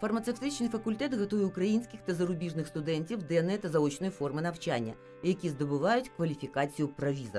Фармацевтичний факультет готує українських та зарубіжних студентів денної та заочної форми навчання, які здобувають кваліфікацію провізор.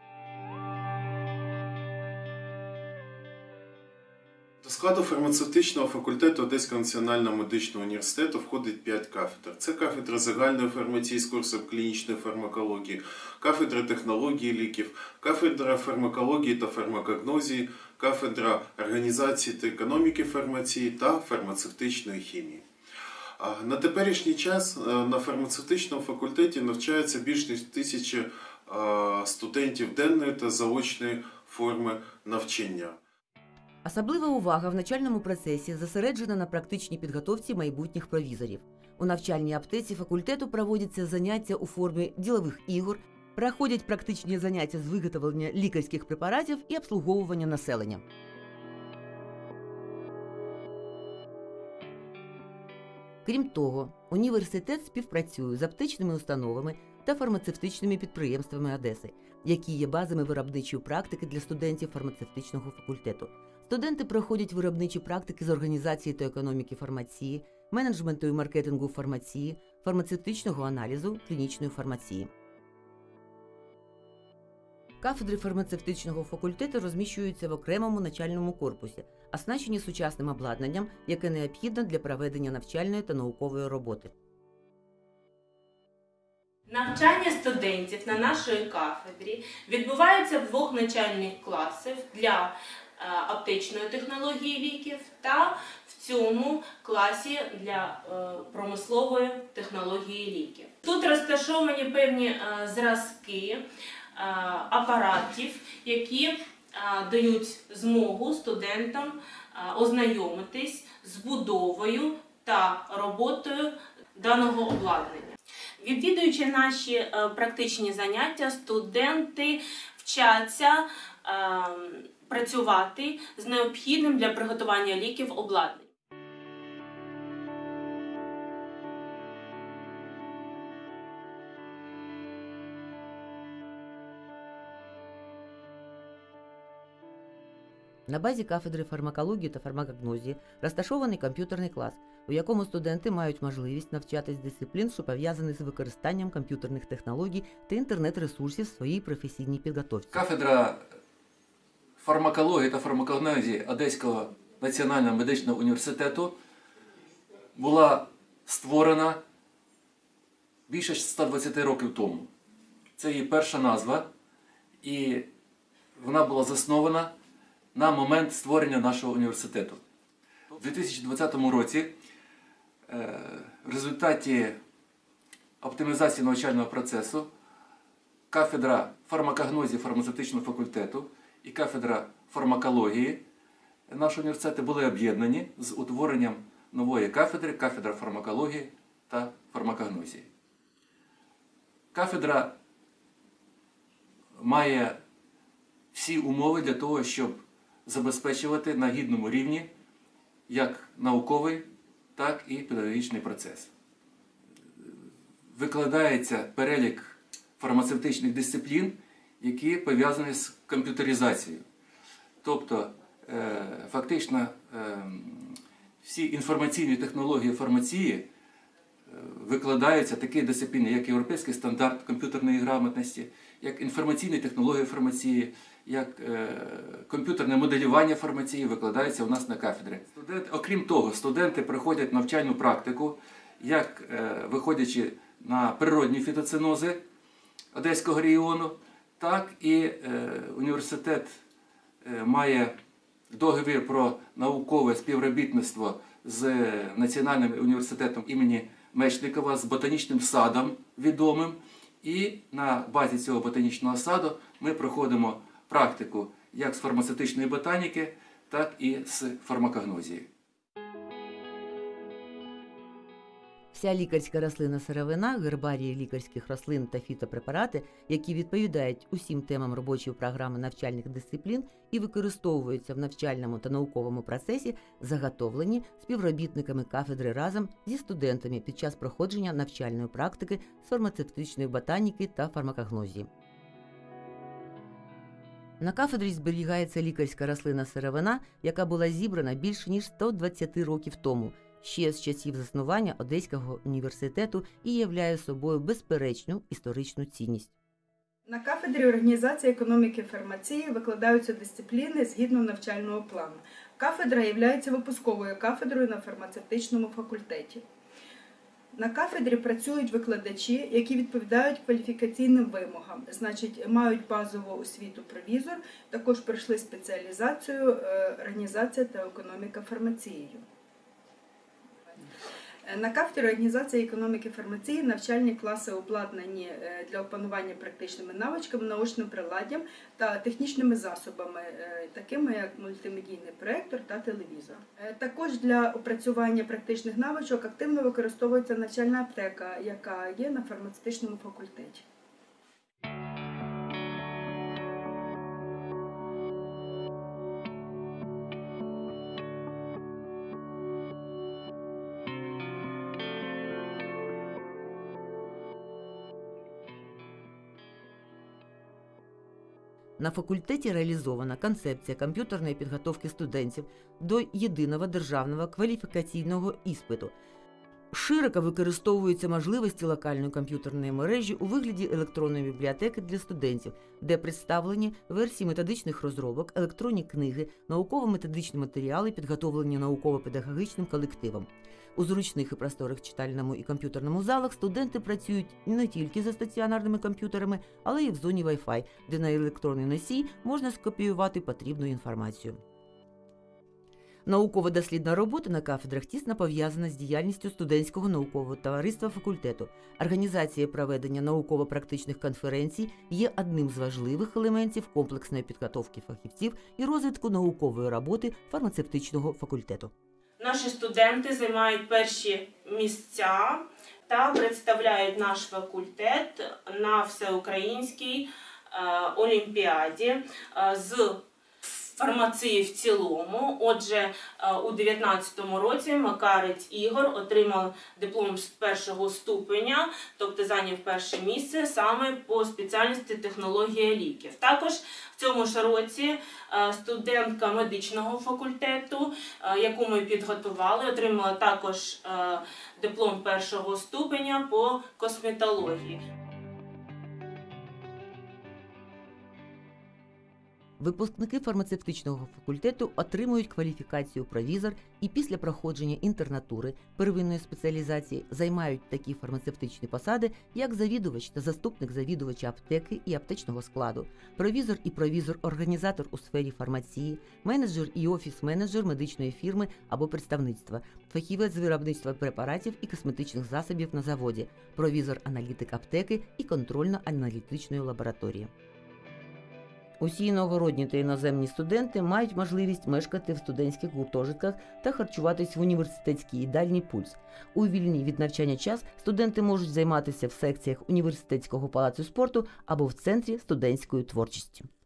До складу фармацевтичного факультету Одеського національного медичного університету входить 5 кафедр. Це кафедра загальної фармації з курсом клінічної фармакології, кафедра технології ліків, кафедра фармакології та фармакогнозії, кафедра організації та економіки фармації та фармацевтичної хімії. На теперішній час на фармацевтичному факультеті навчається більш ніж 1000 студентів денної та заочної форми навчання. Особлива увага в навчальному процесі зосереджена на практичній підготовці майбутніх провізорів. У навчальній аптеці факультету проводяться заняття у формі ділових ігор, проходять практичні заняття з виготовлення лікарських препаратів і обслуговування населення. Крім того, університет співпрацює з аптечними установами та фармацевтичними підприємствами Одеси, які є базами виробничої практики для студентів фармацевтичного факультету. Студенти проходять виробничі практики з організації та економіки фармації, менеджменту і маркетингу фармації, фармацевтичного аналізу, клінічної фармації. Кафедри фармацевтичного факультету розміщуються в окремому навчальному корпусі, оснащені сучасним обладнанням, яке необхідне для проведення навчальної та наукової роботи. Навчання студентів на нашій кафедрі відбувається в 2 навчальних класах для аптечної технології ліків та в цьому класі для промислової технології ліків. Тут розташовані певні зразки апаратів, які дають змогу студентам ознайомитись з будовою та роботою даного обладнання. Відвідуючи наші практичні заняття, студенти вчаться працювати з необхідним для приготування ліків обладнанням. На базі кафедри фармакології та фармакогнозії розташований комп'ютерний клас, у якому студенти мають можливість навчатись дисциплін, що пов'язані з використанням комп'ютерних технологій та інтернет-ресурсів в своїй професійній підготовці. Кафедра фармакології та фармакогнозії Одеського національного медичного університету була створена більше 120 років тому. Це її перша назва, і вона була заснована на момент створення нашого університету. У 2020 році в результаті оптимізації навчального процесу кафедра фармакогнозії фармацевтичного факультету і кафедра фармакології нашого університету були об'єднані з утворенням нової кафедри, кафедра фармакології та фармакогнозії. Кафедра має всі умови для того, щоб забезпечувати на гідному рівні як науковий, так і педагогічний процес. Викладається перелік фармацевтичних дисциплін, які пов'язані з комп'ютеризацією. Тобто, фактично, всі інформаційні технології фармації викладаються такі дисципліни, як європейський стандарт комп'ютерної грамотності, як інформаційні технології фармації, як комп'ютерне моделювання фармації викладається у нас на кафедрі. Окрім того, студенти проходять навчальну практику, як виходячи на природні фітоцинози Одеського регіону, так і університет має договір про наукове співробітництво з Національним університетом імені Мечникова, з ботанічним садом відомим. І на базі цього ботанічного саду ми проходимо практику як з фармацевтичної ботаніки, так і з фармакогнозії. Вся лікарська рослинна сировина, гербарії лікарських рослин та фітопрепарати, які відповідають усім темам робочої програми навчальних дисциплін і використовуються в навчальному та науковому процесі, заготовлені співробітниками кафедри разом зі студентами під час проходження навчальної практики з фармацевтичної ботаніки та фармакогнозії. На кафедрі зберігається лікарська рослинна сировина, яка була зібрана більше ніж 120 років тому, ще з часів заснування Одеського університету і являє собою безперечну історичну цінність. На кафедрі організації економіки і фармації викладаються дисципліни згідно навчального плану. Кафедра є випусковою кафедрою на фармацевтичному факультеті. На кафедрі працюють викладачі, які відповідають кваліфікаційним вимогам, значить, мають базову освіту провізор, також пройшли спеціалізацію організація та економіка фармацією. На кафедрі організації економіки і фармації навчальні класи обладнані для опанування практичними навичками, наочним приладдям та технічними засобами, такими як мультимедійний проєктор та телевізор. Також для опрацювання практичних навичок активно використовується навчальна аптека, яка є на фармацевтичному факультеті. На факультеті реалізована концепція комп'ютерної підготовки студентів до єдиного державного кваліфікаційного іспиту. Широко використовуються можливості локальної комп'ютерної мережі у вигляді електронної бібліотеки для студентів, де представлені версії методичних розробок, електронні книги, науково-методичні матеріали, підготовлені науково-педагогічним колективом. У зручних і просторих читальному і комп'ютерному залах студенти працюють не тільки за стаціонарними комп'ютерами, але й в зоні Wi-Fi, де на електронний носій можна скопіювати потрібну інформацію. Науково-дослідна робота на кафедрах тісно пов'язана з діяльністю студентського наукового товариства факультету. Організація проведення науково-практичних конференцій є одним з важливих елементів комплексної підготовки фахівців і розвитку наукової роботи фармацевтичного факультету. Наші студенти займають перші місця та представляють наш факультет на всеукраїнській олімпіаді з фармації в цілому. Отже, у 2019 році Макарець Ігор отримав диплом з першого ступеня, тобто зайняв перше місце саме по спеціальності технологія ліків. Також в цьому ж році студентка медичного факультету, яку ми підготували, отримала також диплом першого ступеня по косметології. Випускники фармацевтичного факультету отримують кваліфікацію провізор і після проходження інтернатури первинної спеціалізації займають такі фармацевтичні посади, як завідувач та заступник завідувача аптеки і аптечного складу, провізор і провізор-організатор у сфері фармації, менеджер і офіс-менеджер медичної фірми або представництва, фахівець з виробництва препаратів і косметичних засобів на заводі, провізор-аналітик аптеки і контрольно-аналітичної лабораторії. Усі іногородні та іноземні студенти мають можливість мешкати в студентських гуртожитках та харчуватись в університетській їдальні «Пульс». У вільний від навчання час студенти можуть займатися в секціях університетського палацу спорту або в центрі студентської творчості.